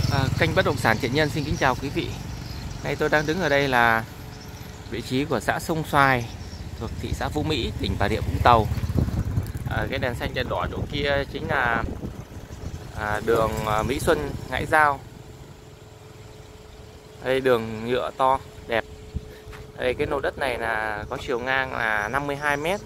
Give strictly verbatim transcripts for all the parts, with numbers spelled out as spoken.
À, kênh Bất động sản Thiện Nhân xin kính chào quý vị. Đây tôi đang đứng ở đây là vị trí của xã Sông Xoài thuộc thị xã Phú Mỹ, tỉnh Bà Rịa Vũng Tàu. À, cái đèn xanh đèn đỏ chỗ kia chính là à, đường Mỹ Xuân Ngãi Giao. Đây đường nhựa to đẹp. Đây cái lô đất này là có chiều ngang là năm mươi hai mét.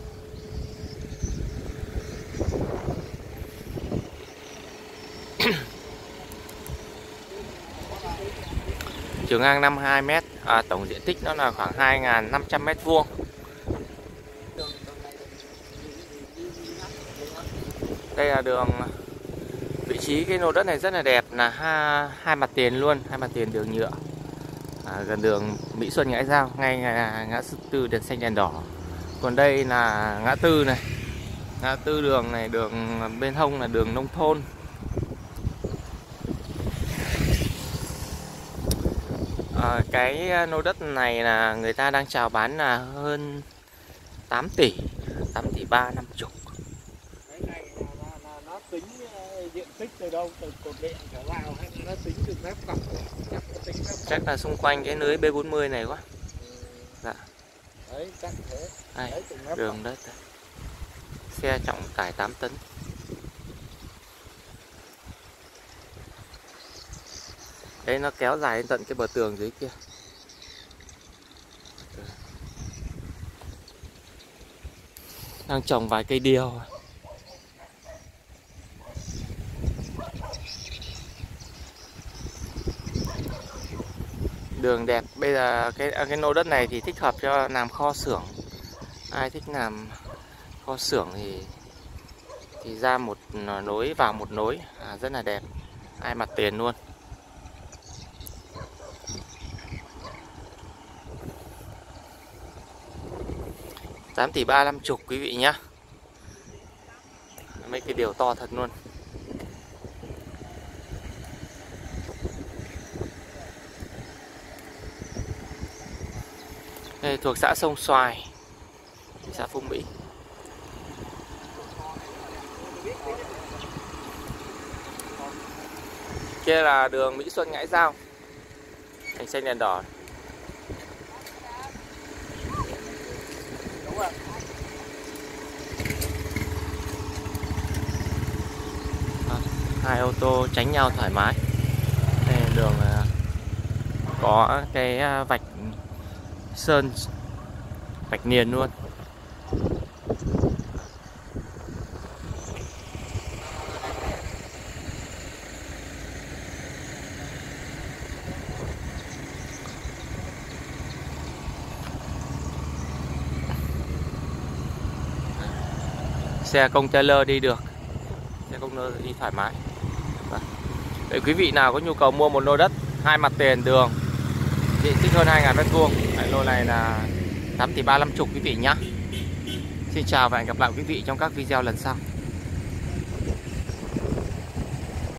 Chiều ngang năm mươi hai mét, à, tổng diện tích nó là khoảng hai nghìn năm trăm mét vuông. Đây là đường, vị trí cái lô đất này rất là đẹp, là hai, hai mặt tiền luôn, hai mặt tiền đường nhựa, à, gần đường Mỹ Xuân Ngãi Giao, ngay ngã, ngã tư đèn xanh đèn đỏ. Còn đây là ngã tư này, ngã tư đường này, đường bên hông là đường nông thôn. À, cái lô đất này là người ta đang chào bán là hơn tám tỷ, tám tỷ ba năm chục. Cái này là, là, là nó tính diện tích từ đâu, từ cột điện trở vào hay nó tính từ mép cọc? Chắc, tính mép cọc. Chắc là xung quanh cái lưới B bốn mươi này quá. Dạ. Đấy, chắc thế. Đây, đấy, đường đất. Xe trọng tải tám tấn. Đấy, nó kéo dài đến tận cái bờ tường dưới kia. Đang trồng vài cây điều. Đường đẹp. Bây giờ cái cái lô đất này thì thích hợp cho làm kho xưởng. Ai thích làm kho xưởng thì thì ra một nối vào một nối, à, rất là đẹp, hai mặt tiền luôn. tám tỷ ba năm chục quý vị nhá. Mấy cái điều to thật luôn. Đây thuộc xã Sông Xoài, thị xã Phú Mỹ. Kia là đường Mỹ Xuân Ngãi Giao, đèn xanh đèn đỏ. Hai ô tô tránh nhau thoải mái. Đây là đường có cái vạch sơn, vạch niền luôn. Xe container đi được, xe container đi thoải mái. Để quý vị nào có nhu cầu mua một lô đất hai mặt tiền đường, diện tích hơn hai nghìn mét vuông, lô này là tám tỷ ba năm chục quý vị nhé. Xin chào và hẹn gặp lại quý vị trong các video lần sau.